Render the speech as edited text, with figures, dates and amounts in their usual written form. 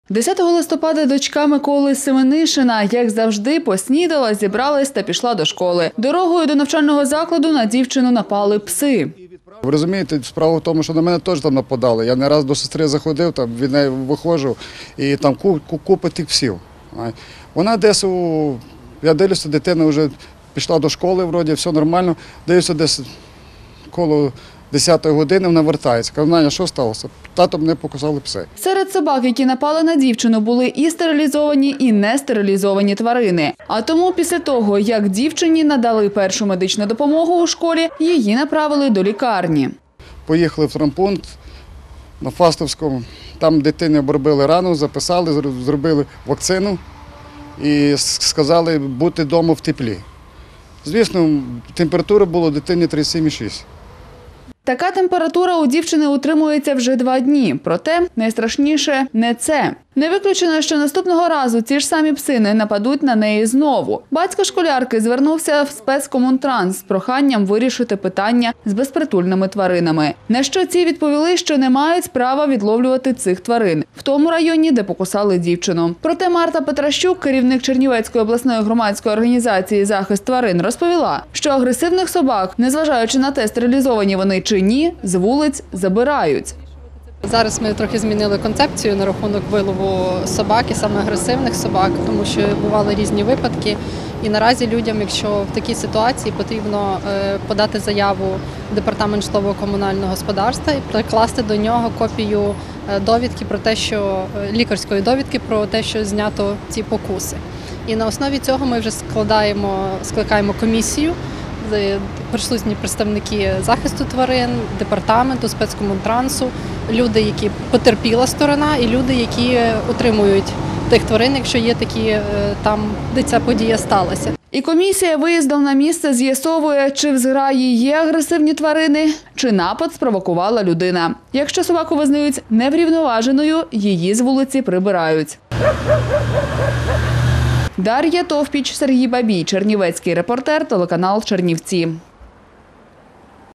10 листопада дочка Миколи Семенишина, як завжди, поснідала, зібралась та пішла до школи. Дорогою до навчального закладу на дівчину напали пси. Ви розумієте, справа в тому, що на мене теж там нападали. Я не раз до сестри заходив, там від неї виходжу, і там купа тих псів. Вона десь, я дивлюся, дитина вже пішла до школи, вроді, все нормально. Дивлюся, десь коло 10-ї години вона вертається. Кажу, Наня, що сталося? Тато мене покусали пси. Серед собак, які напали на дівчину, були і стерилізовані, і нестерилізовані тварини. А тому після того, як дівчині надали першу медичну допомогу у школі, її направили до лікарні. Поїхали в травмпункт на Фастовському. Там дитині обробили рану, записали, зробили вакцину і сказали бути вдома в теплі. Звісно, температура була дитині 37,6. Така температура у дівчини утримується вже 2 дні. Проте найстрашніше не це. Не виключено, що наступного разу ці ж самі пси не нападуть на неї знову. Батько школярки звернувся в спецкомунтранс з проханням вирішити питання з безпритульними тваринами. На що ці відповіли, що не мають права відловлювати цих тварин в тому районі, де покусали дівчину. Проте Марта Петращук, керівник Чернівецької обласної громадської організації «Захист тварин», розповіла, що агресивних собак, незважаючи на те, стерилізовані вони чи ні, з вулиць забирають. Зараз ми трохи змінили концепцію на рахунок вилову собак і саме агресивних собак, тому що бували різні випадки. І наразі людям, якщо в такій ситуації, потрібно подати заяву в департамент житлово-комунального господарства і прикласти до нього копію довідки про те, що лікарської довідки про те, що знято ці покуси. І на основі цього ми вже скликаємо комісію. Присутні представники захисту тварин, департаменту, спецкомунтрансу, люди, які потерпіла сторона, і люди, які утримують тих тварин, якщо є такі там, де ця подія сталася. І комісія виїздом на місце з'ясовує, чи в зграї є агресивні тварини, чи напад спровокувала людина. Якщо собаку визнають неврівноваженою, її з вулиці прибирають. Дар'я Товпіч, Сергій Бабій, Чернівецький репортер, телеканал «Чернівці».